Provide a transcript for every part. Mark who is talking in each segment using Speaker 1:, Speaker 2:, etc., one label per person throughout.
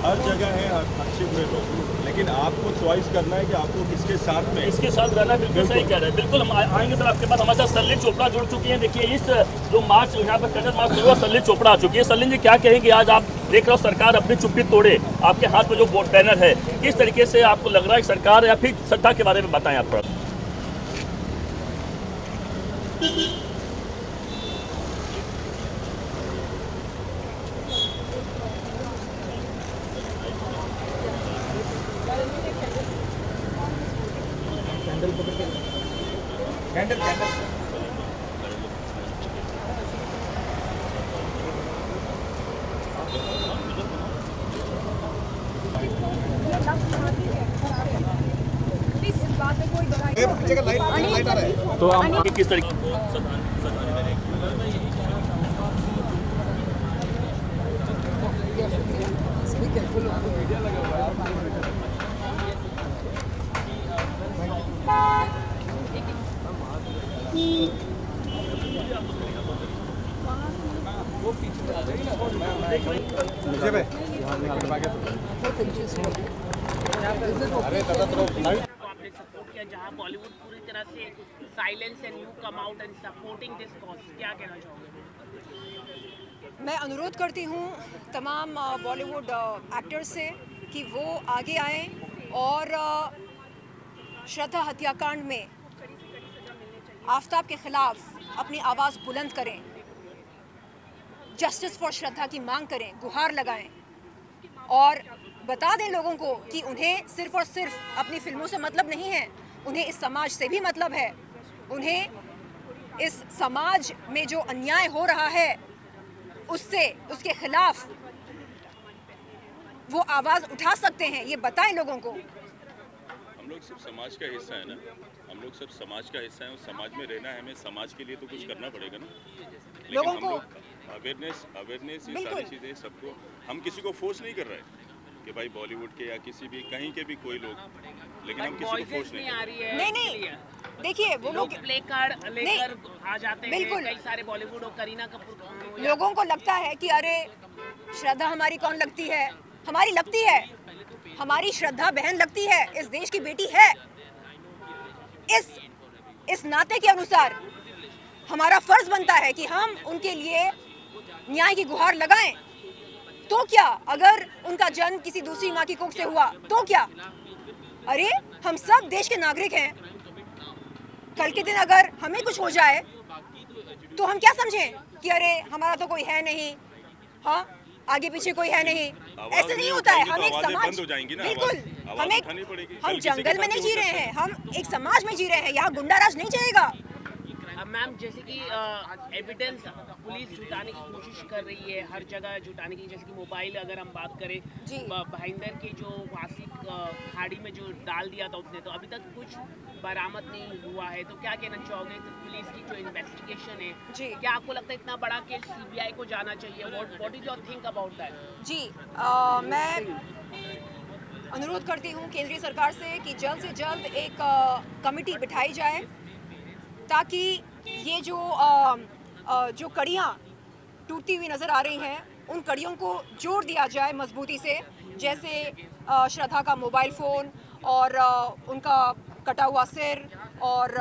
Speaker 1: हर जगह है अच्छे बुरे लोग, लेकिन आपको चॉइस करना है कि आपको किसके साथ में,
Speaker 2: इसके साथ रहना। बिल्कुल सही कह रहे हैं। बिल्कुल हम आएंगे सर आपके पास। हमारे साथ सलिल चोपड़ा जुड़ चुकी हैं। देखिए इस जो मार्च यहाँ पर कर्नल मार्च शुरू हुआ, सलिल चोपड़ा आ चुकी है। सलिल जी क्या कहेंगे, आज आप देख रहे हो सरकार अपनी चुप्पी तोड़े, आपके हाथ में जो बैनर है, किस तरीके से आपको लग रहा है सरकार, या फिर सत्ता के बारे में बताएं आप थोड़ा।
Speaker 3: कैंडल
Speaker 2: तो हम किस तरीके
Speaker 4: आपने सपोर्ट किया, जहां बॉलीवुड पूरी तरह से silence and you come out and supporting this cause, क्या कहना चाहोगे?
Speaker 5: मैं अनुरोध करती हूँ तमाम बॉलीवुड एक्टर्स से कि वो आगे आएं और श्रद्धा हत्याकांड में आफताब के खिलाफ अपनी आवाज़ बुलंद करें, जस्टिस फॉर श्रद्धा की मांग करें, गुहार लगाएं और बता दें लोगों को कि उन्हें सिर्फ और सिर्फ अपनी फिल्मों से मतलब नहीं है, उन्हें इस समाज से भी मतलब है। उन्हें इस समाज में जो अन्याय हो रहा है उससे, उसके खिलाफ वो आवाज़ उठा सकते हैं, ये बताएं लोगों को।
Speaker 1: हम लोग सब समाज का हिस्सा है ना, हम लोग सब समाज का हिस्सा है, और समाज में रहना है, हमें समाज के लिए तो कुछ करना पड़ेगा ना। लेकिन
Speaker 5: लोगों
Speaker 1: हम
Speaker 5: को
Speaker 1: लोग अवेयरनेस ये सारी चीज़ें सबको, हम किसी को फोर्स नहीं कर रहे हैं कि भाई बॉलीवुड के या किसी भी कहीं के भी कोई लोग, लेकिन हम किसी को फोर्स नहीं
Speaker 4: आ रही है।
Speaker 5: नहीं, देखिए वो लोग
Speaker 4: प्ले कार्ड लेकर आ जाते हैं,
Speaker 5: बिल्कुल
Speaker 4: कई सारे बॉलीवुड और करीना कपूर।
Speaker 5: लोगों को लगता है कि अरे श्रद्धा हमारी कौन लगती है, हमारी लगती है, हमारी श्रद्धा बहन लगती है, इस देश की बेटी है। इस नाते के अनुसार हमारा फर्ज बनता है कि हम उनके लिए न्याय की गुहार लगाएं। तो क्या अगर उनका जन्म किसी दूसरी माँ की कोख से हुआ तो क्या? अरे हम सब देश के नागरिक हैं। कल के दिन अगर हमें कुछ हो जाए तो हम क्या समझें कि अरे हमारा तो कोई है नहीं, हाँ आगे पीछे कोई है नहीं। ऐसे नहीं होता है। हम एक समाज, बिल्कुल हम जंगल में नहीं जी रहे हैं, हम एक समाज में जी रहे हैं। यहाँ गुंडाराज नहीं चलेगा।
Speaker 4: मैम जैसे कि एविडेंस पुलिस जुटाने की कोशिश कर रही है, हर जगह जुटाने की, जैसे कि मोबाइल अगर हम बात करें, भाईंदर के जो वासी खाड़ी में जो डाल दिया था उसने, तो अभी तक कुछ बरामद नहीं हुआ है। तो क्या कहना चाहोगे कि पुलिस की जो इन्वेस्टिगेशन है, क्या आपको लगता है इतना बड़ा केस सीबीआई को जाना चाहिए? What is your think about that?
Speaker 5: जी मैं अनुरोध करती हूँ केंद्रीय सरकार से कि जल्द से जल्द एक कमेटी बिठाई जाए ताकि ये जो कड़ियाँ टूटती हुई नज़र आ रही हैं, उन कड़ियों को जोड़ दिया जाए मजबूती से। जैसे श्रद्धा का मोबाइल फ़ोन और उनका कटा हुआ सिर, और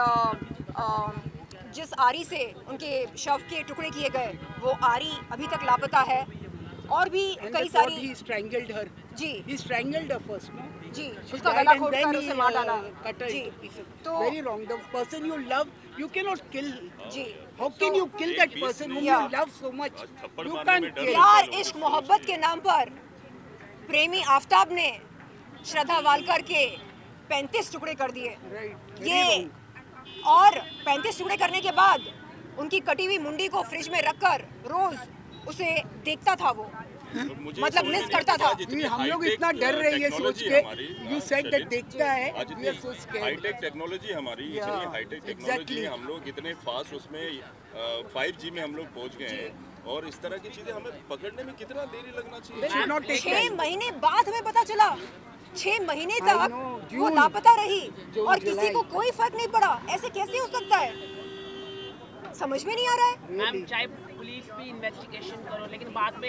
Speaker 5: जिस आरी से उनके शव के टुकड़े किए गए वो आरी अभी तक लापता है। और भी कई सारी
Speaker 6: he strangled her.
Speaker 5: Ji
Speaker 6: He strangled her first, no?
Speaker 5: जी, उसका गला घोटकर उसे मार डाला।
Speaker 6: जी,
Speaker 5: तो
Speaker 6: very wrong. The person you love, you cannot kill.
Speaker 5: Ji,
Speaker 6: How can you kill that person whom you love so much? You can't kill.
Speaker 5: प्यार इश्क मोहब्बत के नाम पर प्रेमी आफताब ने श्रद्धा वालकर के 35 टुकड़े कर दिए। ये और 35 टुकड़े करने के बाद उनकी कटी हुई मुंडी को फ्रिज में रखकर रोज उसे देखता था वो, मतलब मिस करता था।
Speaker 6: हम लोग इतना डर रहे हैं सोच के। You said that देखता है। We are so scared.
Speaker 1: Hi tech technology हमारी, इतनी हाईटेक टेक्नोलॉजी, हम लोग इतने फास्ट उसमें 5G में हम लोग पहुंच गए हैं, और इस तरह की चीजें हमें पकड़ने में कितना देरी लगना चाहिए?
Speaker 5: 6 महीने बाद हमें पता चला, 6 महीने तक वो लापता रही और किसी को कोई फर्क नहीं पड़ा। ऐसे कैसे हो सकता है, समझ में नहीं आ रहा है।
Speaker 4: मैम चाहे पुलिस भी इन्वेस्टिगेशन करो, लेकिन बाद में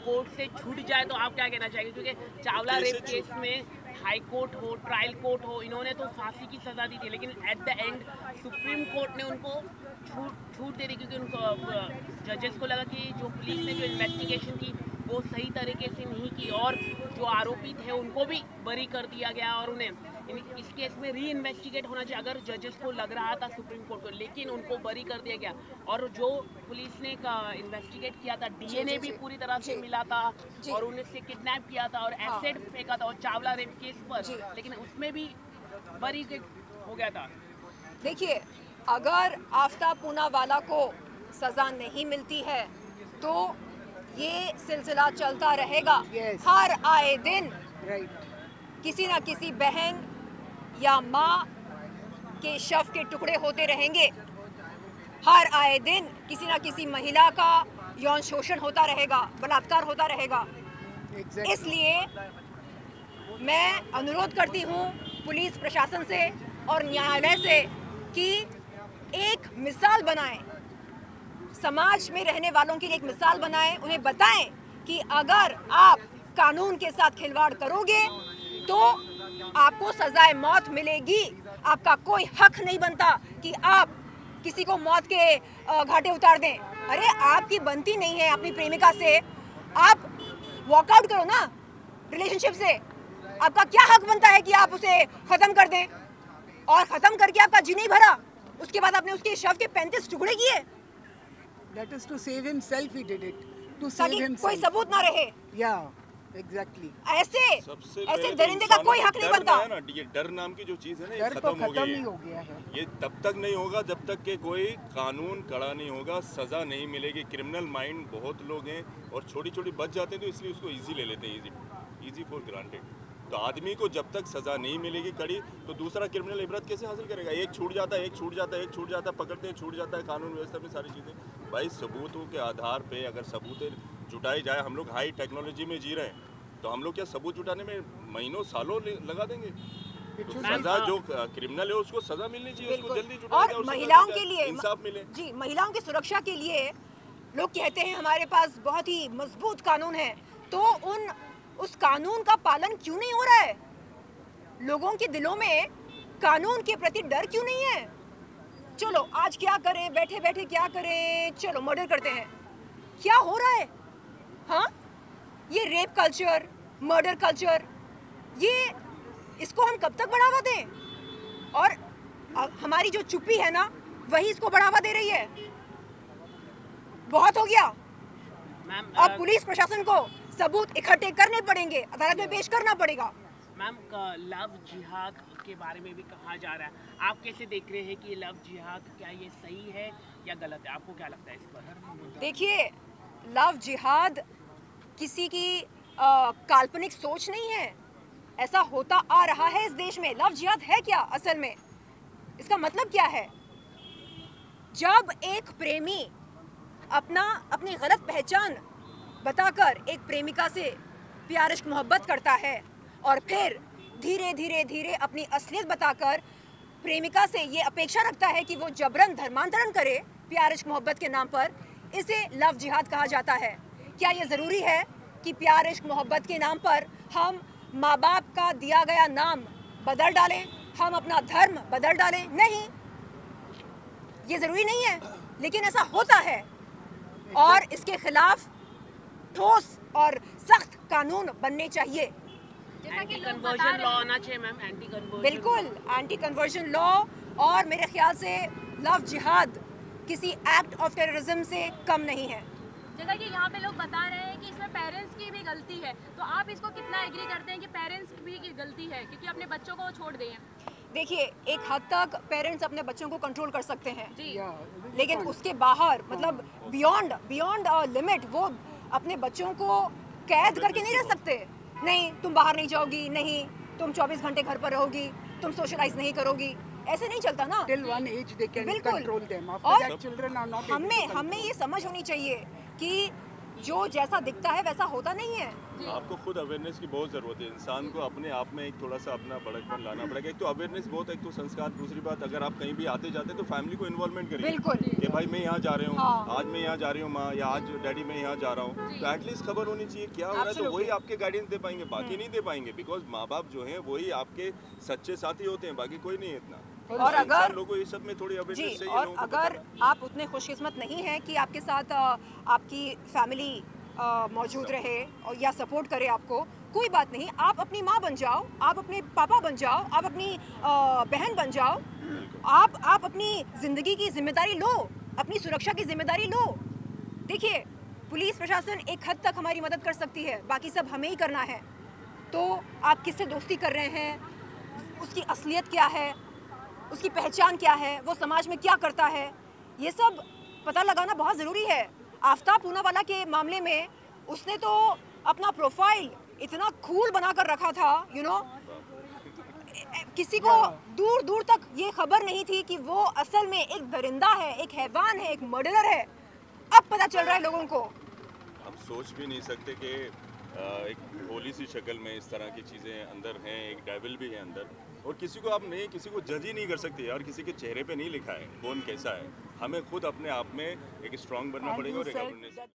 Speaker 4: कोर्ट से छूट जाए तो आप क्या कहना चाहेंगे? क्योंकि चावला रेप केस में हाई कोर्ट हो, ट्रायल कोर्ट हो, इन्होंने तो फांसी की सजा दी थी, लेकिन at the end supreme court ने उनको छूट दे दी, क्योंकि उनको जजेस को लगा कि जो पुलिस ने जो इन्वेस्टिगेशन की वो सही तरीके से नहीं की, और जो आरोपी थे उनको भी बरी कर दिया गया, और उन्हें इस केस में री इन्वेस्टिगेट होना चाहिए अगर जजेस को लग रहा था सुप्रीम कोर्ट को, लेकिन उनको बरी कर दिया गया। और जो पुलिस ने इन्वेस्टिगेट किया था, डीएनए भी पूरी तरह से मिला था, और उन्हें से किडनैप किया था और एसिड फेंका था, और चावला रेप केस पर, लेकिन उसमें भी बरी हो गया था।
Speaker 5: देखिए, अगर आफ्ताब पूनावाला को सजा नहीं मिलती है तो ये सिलसिला चलता रहेगा। हर आए दिन किसी ना किसी बहन या माँ के शव के टुकड़े होते रहेंगे। हर आए दिन किसी ना किसी महिला का यौन शोषण होता रहेगा, बलात्कार होता रहेगा। इसलिए मैं अनुरोध करती हूँ पुलिस प्रशासन से और न्यायालय से कि एक मिसाल बनाएं, समाज में रहने वालों के लिए एक मिसाल बनाएं, उन्हें बताएं कि अगर आप कानून के साथ खिलवाड़ करोगे तो आपको सजाए मौत मिलेगी। आपका कोई हक नहीं बनता कि आप किसी को मौत के घाटे उतार दें। अरे आपकी बनती नहीं है अपनी प्रेमिका से, आप वॉकआउट करो ना रिलेशनशिप से। आपका क्या हक बनता है कि आप उसे खत्म कर दें, और खत्म करके आपका जी नहीं भरा, उसके बाद आपने उसके शव के 35 टुकड़े किए।
Speaker 6: That is to save himself he did it. To save
Speaker 5: ताकि
Speaker 6: himself.
Speaker 5: कोई सबूत ना रहे।
Speaker 6: Yeah, exactly.
Speaker 5: ऐसे दरिंदे का कोई हक नहीं बनता।
Speaker 1: ये डर नाम की जो चीज है ना, ये
Speaker 6: डर तो
Speaker 1: खत्म
Speaker 6: खत्म ही हो गया है।
Speaker 1: ये तब तक नहीं होगा जब तक कि कोई कानून कड़ा नहीं होगा, सजा नहीं मिलेगी। क्रिमिनल माइंड बहुत लोग हैं और छोटी छोटी बच जाते हैं, तो इसलिए उसको इजी ले लेते हैं, इजी फॉर ग्रांटेड। तो आदमी को जब तक सजा नहीं मिलेगी कड़ी, तो दूसरा क्रिमिनल इबरत कैसे हासिल करेगा? एक छूट जाता है, एक छूट जाता है, एक छूट जाता है, पकड़ते हैं, छूट जाता है। कानून व्यवस्था में सारी चीज़ें भाई सबूतों के आधार पे अगर सबूत जुटाई जाए, हम लोग हाई टेक्नोलॉजी में जी रहे हैं, तो हम लोग क्या सबूत जुटाने में महीनों सालों लगा देंगे? तो सजा जो क्रिमिनल है उसको सजा मिलनी चाहिए, उसको जल्दी जुटाया
Speaker 5: और महिलाओं के लिए
Speaker 1: इंसाफ मिले।
Speaker 5: जी, महिलाओं की सुरक्षा के लिए लोग कहते हैं हमारे पास बहुत ही मजबूत कानून है, तो उस कानून का पालन क्यों नहीं हो रहा है? लोगों के दिलों में कानून के प्रति डर क्यों नहीं है? चलो आज क्या करें, बैठे बैठे क्या करें, चलो मर्डर करते हैं। क्या हो रहा है? हाँ, ये रेप कल्चर, मर्डर कल्चर, ये इसको हम कब तक बढ़ावा दें? और हमारी जो चुप्पी है ना, वही इसको बढ़ावा दे रही है। बहुत हो गया। अब पुलिस प्रशासन को सबूत इकट्ठे करने पड़ेंगे, अदालत में पेश करना पड़ेगा।
Speaker 4: मैम, लव जिहाद के बारे में भी कहा जा रहा है, आप कैसे देख रहे हैं कि लव जिहाद क्या ये सही है या गलत है? आपको क्या लगता है इस पर?
Speaker 5: देखिए, लव जिहाद किसी की काल्पनिक सोच नहीं है, ऐसा होता आ रहा है इस देश में। लव जिहाद है क्या असल में? इसका मतलब क्या है? जब एक प्रेमी अपनी गलत पहचान बताकर एक प्रेमिका से प्यार इश्क मोहब्बत करता है और फिर धीरे धीरे धीरे अपनी असलियत बताकर प्रेमिका से ये अपेक्षा रखता है कि वो जबरन धर्मांतरण करे प्यार इश्क मोहब्बत के नाम पर, इसे लव जिहाद कहा जाता है। क्या ये ज़रूरी है कि प्यार इश्क मोहब्बत के नाम पर हम माँ बाप का दिया गया नाम बदल डालें, हम अपना धर्म बदल डालें? नहीं, ये ज़रूरी नहीं है, लेकिन ऐसा होता है और इसके खिलाफ ठोस और सख्त कानून बनने चाहिए।
Speaker 4: एंटी कन्वर्जन लॉ होना चाहिए मैम, एंटी कन्वर्जन।
Speaker 5: बिल्कुल, एंटी कन्वर्जन लॉ, और मेरे ख्याल से लव जिहाद किसी एक्ट ऑफ टेररिज्म से कम नहीं है।
Speaker 3: जैसा कि यहाँ पे लोग बता रहे हैं कि इसमें पेरेंट्स की भी गलती है, तो आप इसको कितना एग्री करते हैं कि पेरेंट्स भी की गलती है क्योंकि अपने बच्चों को छोड़ दें?
Speaker 5: देखिए, एक हद तक पेरेंट्स अपने बच्चों को कंट्रोल कर सकते हैं, लेकिन उसके बाहर मतलब बियॉन्ड लिमिट वो अपने बच्चों को कैद करके नहीं रह सकते। नहीं, तुम बाहर नहीं जाओगी, नहीं तुम 24 घंटे घर पर रहोगी, तुम सोशलाइज नहीं करोगी, ऐसे नहीं चलता ना।
Speaker 6: Till one age they can
Speaker 5: बिल्कुल।
Speaker 6: control them. After
Speaker 5: और
Speaker 6: that children are not able to control.
Speaker 5: हमें ये समझ होनी चाहिए कि जो जैसा दिखता है वैसा होता नहीं है।
Speaker 1: आपको खुद अवेयरनेस की बहुत ज़रूरत है। इंसान को अपने आप में एक थोड़ा सा अपना बड़कपन लाना पड़ेगा। एक तो अवेयरनेस बहुत, एक तो संस्कार। दूसरी बात, अगर आप कहीं भी आते जाते तो फैमिली को इन्वॉल्वमेंट करिए।
Speaker 5: बिल्कुल
Speaker 1: कि भाई मैं यहाँ जा रही हूँ,
Speaker 5: हाँ।
Speaker 1: आज मैं यहाँ जा रही हूँ माँ, या आज डैडी मैं यहाँ जा रहा हूँ, तो एटलीस्ट खबर होनी चाहिए क्या हो रहा है। तो वही आपके गाइडेंस दे पाएंगे, बाकी नहीं दे पाएंगे। बिकॉज माँ बाप जो हैं वही आपके सच्चे साथी होते हैं, बाकी कोई नहीं है इतना।
Speaker 5: और अगर
Speaker 1: लोगों को ये सब में थोड़ी अवेयरनेस
Speaker 5: जी,
Speaker 1: चाहिए।
Speaker 5: और
Speaker 1: लोगों को
Speaker 5: अगर आप उतने खुशकिस्मत नहीं हैं कि आपके साथ आपकी फैमिली मौजूद रहे और या सपोर्ट करे आपको, कोई बात नहीं, आप अपनी माँ बन जाओ, आप अपने पापा बन जाओ, आप अपनी बहन बन जाओ, आप अपनी ज़िंदगी की जिम्मेदारी लो, अपनी सुरक्षा की जिम्मेदारी लो। देखिए, पुलिस प्रशासन एक हद तक हमारी मदद कर सकती है, बाकी सब हमें ही करना है। तो आप किससे दोस्ती कर रहे हैं, उसकी असलियत क्या है, उसकी पहचान क्या है, वो समाज में क्या करता है, ये सब पता लगाना बहुत ज़रूरी है। आफ्ताब पूनावाला के मामले में उसने तो अपना प्रोफाइल इतना कूल बना कर रखा था, यू नो, किसी को दूर दूर तक ये खबर नहीं थी कि वो असल में एक दरिंदा है, एक हैवान है, एक मर्डरर है। अब पता चल रहा है लोगों को।
Speaker 1: हम सोच भी नहीं सकते कि एक भोली सी शक्ल में इस तरह की चीज़ें अंदर हैं, एक डेविल भी है अंदर। और किसी को आप नहीं, किसी को जज ही नहीं कर सकते यार, किसी के चेहरे पे नहीं लिखा है कौन कैसा है। हमें खुद अपने आप में एक स्ट्रांग बनना पड़ेगा और एक